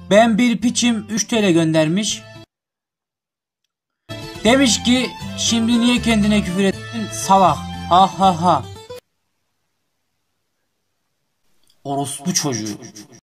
Ben bir piçim 3 TL göndermiş. Demiş ki şimdi niye kendine küfür ettin salak. Ha ha ha. Orospu çocuğu.